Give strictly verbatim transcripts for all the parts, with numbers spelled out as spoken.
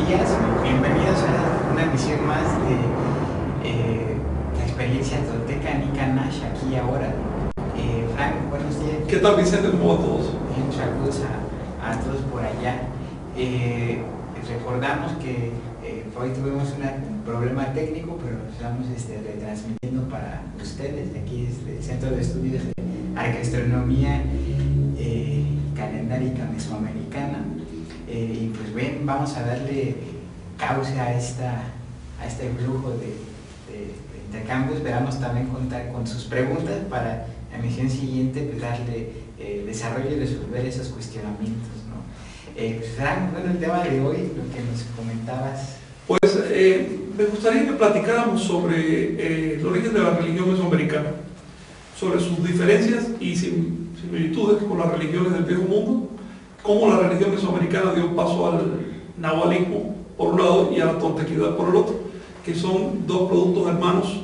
días, bienvenidos a una emisión más de eh, la experiencia tolteca Nica Nash, aquí y ahora. Eh, Frank, buenos días. ¿Qué tal, Vicente? ¿Cómo va a todos? Bien, saludos a, a todos por allá. Eh, recordamos que eh, hoy tuvimos un problema técnico, pero estamos este, retransmitiendo para ustedes de aquí desde el Centro de Estudios de Arqueastronomía eh, Calendárica Mesoamericana. Eh, y pues bien, vamos a darle cauce a, esta, a este flujo de, de, de intercambios. Esperamos también contar con sus preguntas para la emisión siguiente, pues darle eh, desarrollo y resolver esos cuestionamientos, ¿no? Eh, pues, Frank, bueno, el tema de hoy, lo que nos comentabas. Pues eh, me gustaría que platicáramos sobre eh, el origen de la religión mesoamericana, sobre sus diferencias y sim similitudes con las religiones del Viejo Mundo, cómo la religión mesoamericana dio paso al nahualismo por un lado y a la toltequidad por el otro, que son dos productos hermanos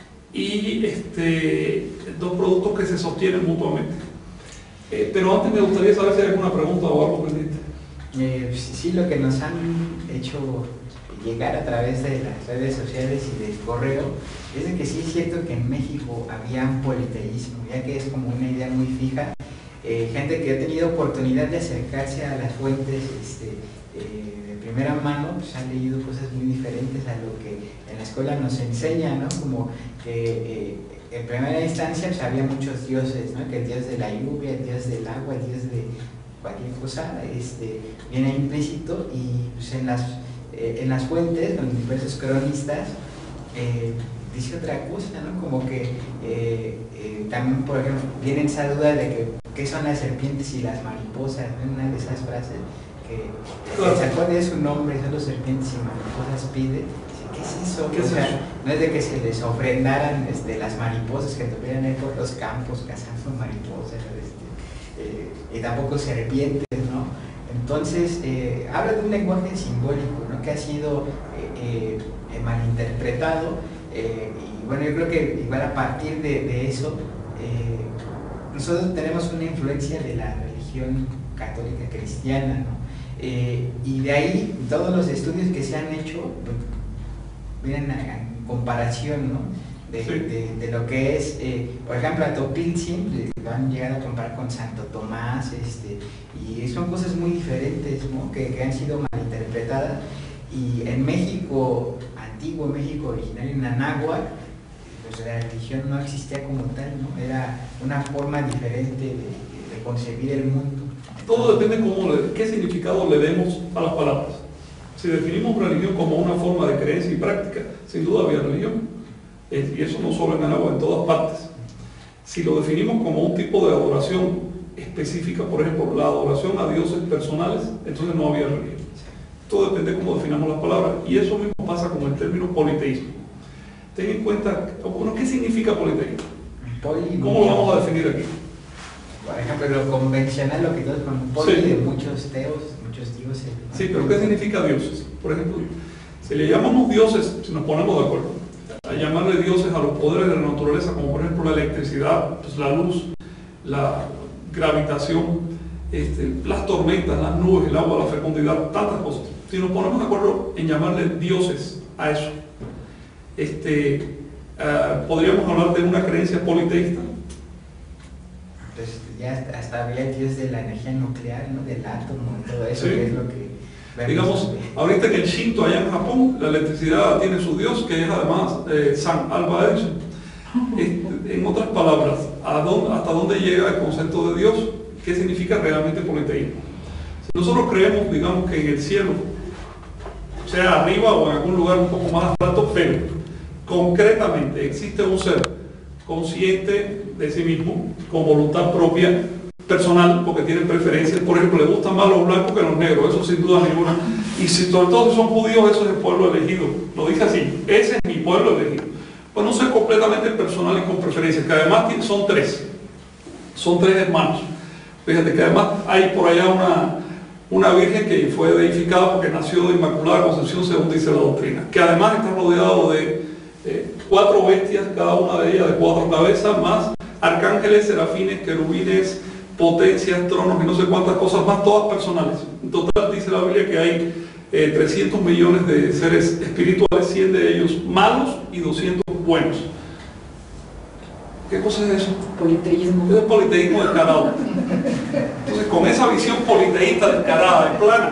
y este, dos productos que se sostienen mutuamente. Eh, pero antes me gustaría saber si hay alguna pregunta o algo pendiente. Eh, sí, lo que nos han hecho llegar a través de las redes sociales y del correo es de que sí es cierto que en México había un politeísmo, ya que es como una idea muy fija. Eh, gente que ha tenido oportunidad de acercarse a las fuentes este, eh, de primera mano, pues han leído cosas muy diferentes a lo que en la escuela nos enseña, ¿no? Como que eh, en primera instancia pues, había muchos dioses, ¿no? Que el dios de la lluvia, el dios del agua, el dios de cualquier cosa, este, viene implícito y pues, en, las, eh, en las fuentes, con diversos cronistas, eh, dice otra cosa, ¿no? Como que eh, eh, también, por ejemplo, viene esa duda de que qué son las serpientes y las mariposas, ¿no? Una de esas frases que claro. Se acuerda de su nombre, solo serpientes y mariposas pide. ¿Qué es eso? ¿Qué es o sea, eso? No es de que se les ofrendaran este, las mariposas que tuvieran ahí por los campos cazando mariposas, este, eh, y tampoco serpientes, ¿no? Entonces, eh, habla de un lenguaje simbólico, ¿no? Que ha sido eh, eh, malinterpretado. Eh, y bueno, yo creo que igual a partir de, de eso, eh, nosotros tenemos una influencia de la religión católica cristiana, ¿no? Eh, y de ahí todos los estudios que se han hecho vienen en comparación, ¿no? De, sí. de, de lo que es, eh, por ejemplo, a Topiltzin lo han llegado a comparar con Santo Tomás, este, y son cosas muy diferentes, ¿no? que, que han sido malinterpretadas. Y en México antiguo, México originario, en Anáhuac, pues la religión no existía como tal, ¿no? Era una forma diferente de, de concebir el mundo. Todo depende cómo le, qué significado le demos a las palabras. Si definimos religión como una forma de creencia y práctica, sin duda había religión, y eso no solo en Anáhuac, en todas partes. Si lo definimos como un tipo de adoración específica, por ejemplo, la adoración a dioses personales, entonces no había religión. Todo depende de cómo definamos las palabras, y eso mismo pasa con el término politeísmo. Ten en cuenta, bueno, ¿qué significa politeísmo? Poli, ¿Cómo lo vamos a definir aquí? Por ejemplo, lo convencional, lo que todos con poli, sí. De muchos teos, muchos dioses, ¿no? Sí, pero ¿qué significa dioses? Por ejemplo, si le llamamos dioses, si nos ponemos de acuerdo, a llamarle dioses a los poderes de la naturaleza, como por ejemplo la electricidad, pues la luz, la gravitación, este, las tormentas, las nubes, el agua, la fecundidad, tantas cosas. Si nos ponemos de acuerdo en llamarle dioses a eso, este, uh, podríamos hablar de una creencia politeísta. Pues ya hasta había el dios de la energía nuclear, ¿no? Del átomo y todo eso, sí. Que es lo que vemos. Digamos, ahorita que el Shinto allá en Japón, la electricidad tiene su dios, que es además eh, San Alba Edison. Este, en otras palabras, ¿a dónde, ¿hasta dónde llega el concepto de Dios? ¿Qué significa realmente politeísmo? Si nosotros creemos, digamos, que en el cielo, sea arriba o en algún lugar un poco más alto, pero concretamente existe un ser consciente de sí mismo, con voluntad propia, personal, porque tiene preferencias, por ejemplo, le gustan más los blancos que los negros, eso sin duda ninguna, y si sobre todo si son judíos, eso es el pueblo elegido, lo dice así, ese es mi pueblo elegido. Pues un ser completamente personal y con preferencias, que además son tres, son tres hermanos. Fíjate que además hay por allá una, una virgen que fue deificada porque nació de Inmaculada Concepción, según dice la doctrina, que además está rodeado de eh, cuatro bestias, cada una de ellas de cuatro cabezas, más arcángeles, serafines, querubines, potencias, tronos y no sé cuántas cosas más, todas personales. En total dice la Biblia que hay eh, trescientos millones de seres espirituales, cien de ellos malos y doscientos buenos. ¿Qué cosa es eso? Politeísmo. Es el politeísmo descarado. Entonces, con esa visión politeísta descarada, de plana,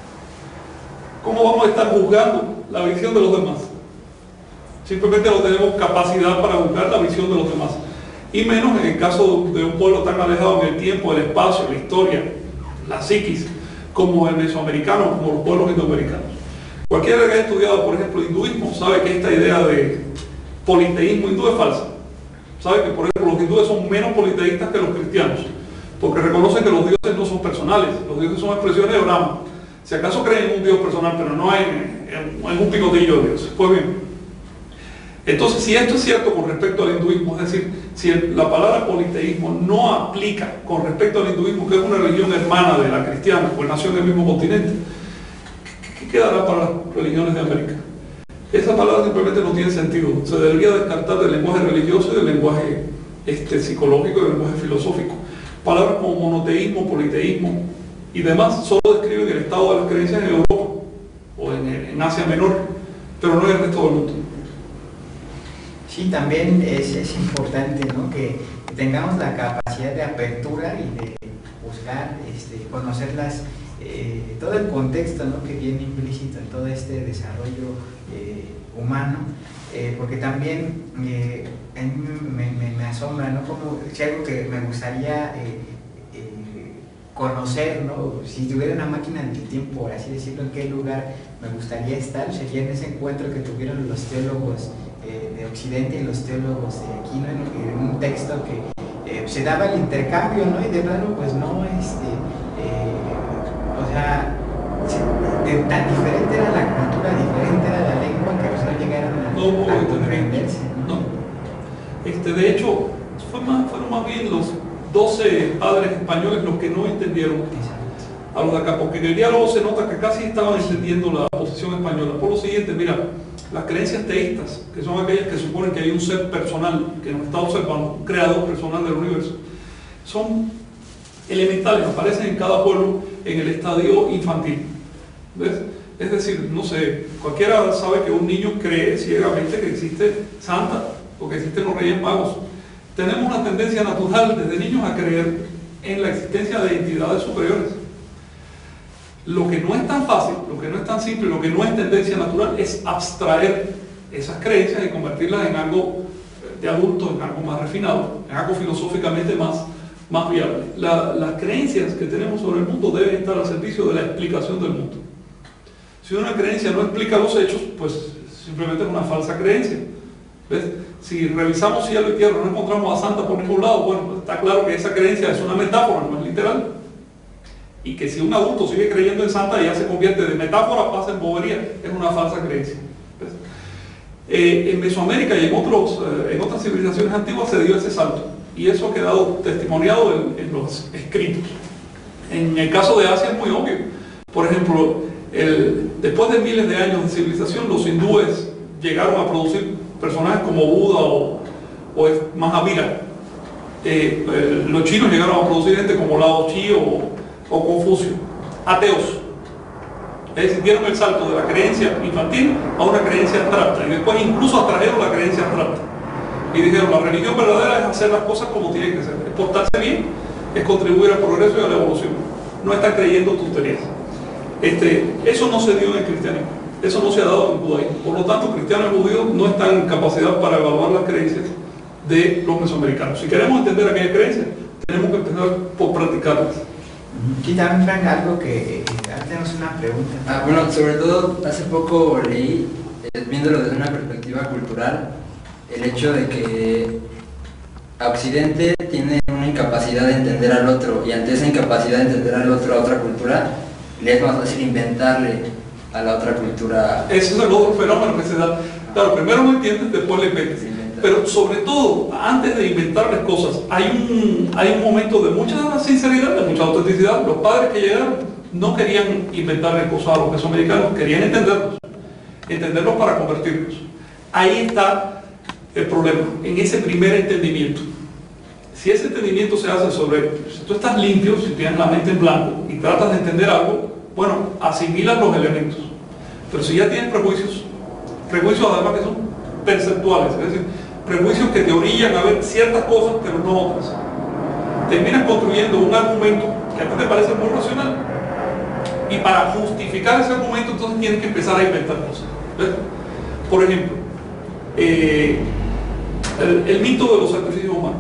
¿cómo vamos a estar juzgando la visión de los demás? Simplemente no tenemos capacidad para juzgar la visión de los demás. Y menos en el caso de un pueblo tan alejado en el tiempo, el espacio, la historia, la psiquis, como el mesoamericano, como los pueblos indoamericanos. Cualquiera que haya estudiado, por ejemplo, el hinduismo, sabe que esta idea de politeísmo hindú es falsa. Sabe que, por ejemplo, los hindúes son menos politeístas que los cristianos, porque reconocen que los dioses no son personales, los dioses son expresiones de Brahma. Si acaso creen en un dios personal, pero no en, en, en un picotillo de dioses. Pues bien, entonces, si esto es cierto con respecto al hinduismo, es decir, si el, la palabra politeísmo no aplica con respecto al hinduismo, que es una religión hermana de la cristiana, pues nació en el mismo continente, ¿qué, qué quedará para las religiones de América? Esa palabra simplemente no tiene sentido. Se debería descartar del lenguaje religioso y del lenguaje este, psicológico y del lenguaje filosófico. Palabras como monoteísmo, politeísmo y demás solo describen el estado de las creencias en Europa o en, en Asia Menor, pero no en el resto del mundo. Sí, también es, es importante, ¿no?, que tengamos la capacidad de apertura y de buscar, este, conocer las, eh, todo el contexto, ¿no?, que viene implícito en todo este desarrollo eh, humano, eh, porque también eh, a mí me, me, me asombra, ¿no?, como si algo que me gustaría eh, eh, conocer, ¿no?, si tuviera una máquina del tiempo, por así decirlo, en qué lugar me gustaría estar, sería en ese encuentro que tuvieron los teólogos Eh, de Occidente y los teólogos de aquí, ¿no?, en un texto que eh, se daba el intercambio, ¿no?, y de plano pues no, este, eh, o sea, de, tan diferente era la cultura, diferente era la lengua, que pues no llegaron a, no, a comprenderse, ¿no? No. Este, de hecho, fue más, fueron más bien los doce padres españoles los que no entendieron a los de acá, porque en el diálogo se nota que casi estaban entendiendo la posición española. Por lo siguiente, mira, las creencias teístas, que son aquellas que suponen que hay un ser personal que nos está observando, un creador personal del universo, son elementales, aparecen en cada pueblo en el estadio infantil. ¿Ves? Es decir, no sé, cualquiera sabe que un niño cree ciegamente que existe Santa o que existen los Reyes Magos. Tenemos una tendencia natural desde niños a creer en la existencia de entidades superiores. Lo que no es tan fácil, lo que no es tan simple, lo que no es tendencia natural es abstraer esas creencias y convertirlas en algo de adulto, en algo más refinado, en algo filosóficamente más, más viable. La, las creencias que tenemos sobre el mundo deben estar al servicio de la explicación del mundo. Si una creencia no explica los hechos, pues simplemente es una falsa creencia. ¿Ves? Si revisamos cielo y tierra, no encontramos a Santa por ningún lado, bueno, pues está claro que esa creencia es una metáfora, no es literal. Y que si un adulto sigue creyendo en Santa y ya se convierte de metáfora, pasa en bobería, es una falsa creencia. Eh, en Mesoamérica y en, otros, eh, en otras civilizaciones antiguas se dio ese salto, y eso ha quedado testimoniado en, en los escritos. En el caso de Asia es muy obvio. Por ejemplo, el, después de miles de años de civilización, los hindúes llegaron a producir personajes como Buda o, o Mahavira. Eh, eh, los chinos llegaron a producir gente como Lao Tzu o o Confucio, ateos. Es decir, dieron el salto de la creencia infantil a una creencia abstracta, y después incluso atrajeron la creencia abstracta y dijeron: la religión verdadera es hacer las cosas como tienen que ser, es portarse bien, es contribuir al progreso y a la evolución, no estar creyendo tonterías. Este, eso no se dio en el cristianismo, eso no se ha dado en el judaísmo. Por lo tanto, cristianos y judíos no están en capacidad para evaluar las creencias de los mesoamericanos. Si queremos entender aquellas creencias, tenemos que empezar por practicarlas. Aquí también, Frank, algo que eh, tenemos una pregunta. Ah, bueno, sobre todo hace poco leí, eh, viéndolo desde una perspectiva cultural, el hecho de que Occidente tiene una incapacidad de entender al otro, y ante esa incapacidad de entender al otro a otra cultura, le es más fácil inventarle a la otra cultura. Ese es el otro fenómeno que se da. Claro, primero no entiendes, después le inventas. Pero sobre todo, antes de inventarles cosas, hay un, hay un momento de mucha sinceridad, de mucha autenticidad. Los padres que llegaron no querían inventarles cosas a los mesoamericanos, querían entenderlos, entenderlos para convertirlos. Ahí está el problema, en ese primer entendimiento. Si ese entendimiento se hace sobre, si tú estás limpio, si tienes la mente en blanco y tratas de entender algo, bueno, asimilas los elementos. Pero si ya tienes prejuicios, prejuicios además que son perceptuales, es decir, prejuicios que te orillan a ver ciertas cosas pero no otras, terminas construyendo un argumento que a ti te parece muy racional, y para justificar ese argumento entonces tienes que empezar a inventar cosas. ¿Ves? Por ejemplo, eh, el, el mito de los sacrificios humanos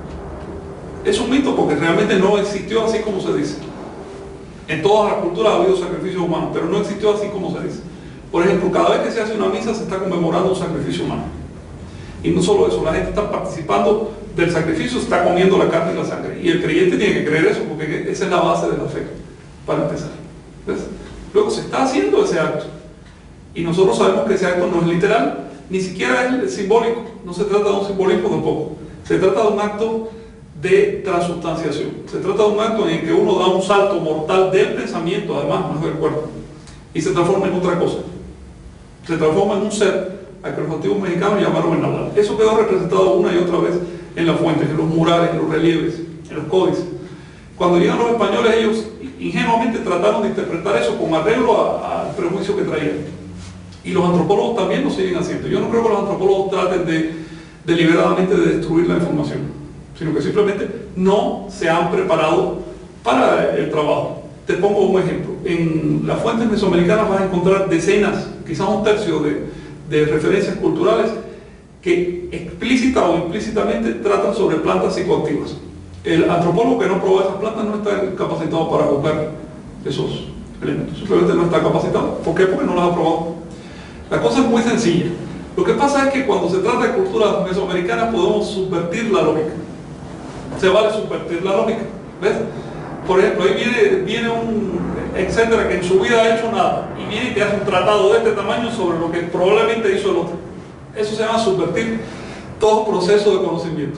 es un mito porque realmente no existió así como se dice. En todas las culturas ha habido sacrificios humanos, pero no existió así como se dice. Por ejemplo, cada vez que se hace una misa se está conmemorando un sacrificio humano. Y no solo eso, la gente está participando del sacrificio, está comiendo la carne y la sangre. Y el creyente tiene que creer eso, porque esa es la base de la fe, para empezar. ¿Ves? Luego se está haciendo ese acto. Y nosotros sabemos que ese acto no es literal, ni siquiera es simbólico. No se trata de un simbolismo tampoco. Se trata de un acto de transubstanciación. Se trata de un acto en el que uno da un salto mortal del pensamiento, además, no del cuerpo, y se transforma en otra cosa. Se transforma en un ser al que los antiguos mexicanos llamaron el Nahual. Eso quedó representado una y otra vez en las fuentes, en los murales, en los relieves, en los códices. Cuando llegan los españoles, ellos ingenuamente trataron de interpretar eso con arreglo al prejuicio que traían. Y los antropólogos también lo siguen haciendo. Yo no creo que los antropólogos traten de deliberadamente de destruir la información, sino que simplemente no se han preparado para el trabajo. Te pongo un ejemplo. En las fuentes mesoamericanas vas a encontrar decenas, quizás un tercio de, de referencias culturales que explícita o implícitamente tratan sobre plantas psicoactivas. El antropólogo que no prueba esas plantas no está capacitado para juzgar esos elementos. Simplemente no está capacitado. ¿Por qué? Porque no las ha probado. La cosa es muy sencilla. Lo que pasa es que cuando se trata de culturas mesoamericanas podemos subvertir la lógica. Se vale subvertir la lógica. ¿Ves? Por ejemplo, ahí viene, viene un etcétera que en su vida ha hecho nada y viene y te hace un tratado de este tamaño sobre lo que probablemente hizo el otro. Eso se llama subvertir todo proceso de conocimiento.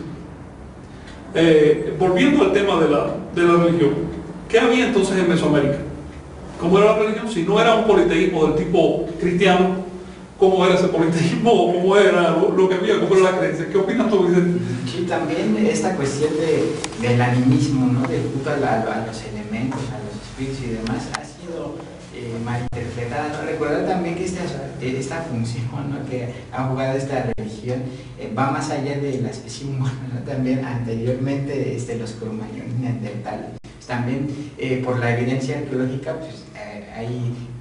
Eh, volviendo al tema de la, de la religión, ¿qué había entonces en Mesoamérica? ¿Cómo era la religión? Si no era un politeísmo del tipo cristiano, ¿cómo era ese politeísmo? ¿Cómo era lo, lo que había? ¿Cómo era la creencia? ¿Qué opinas tú, Vicente? Sí, también esta cuestión de, del animismo, ¿no? Del culto a, la, a los elementos, a los espíritus y demás, ha sido eh, malinterpretada, ¿no? Recuerda también que esta, esta función, ¿no? que ha jugado esta religión eh, va más allá de la especie humana, ¿no? También anteriormente este, los cromañones neandertales. También eh, por la evidencia arqueológica pues, eh, hay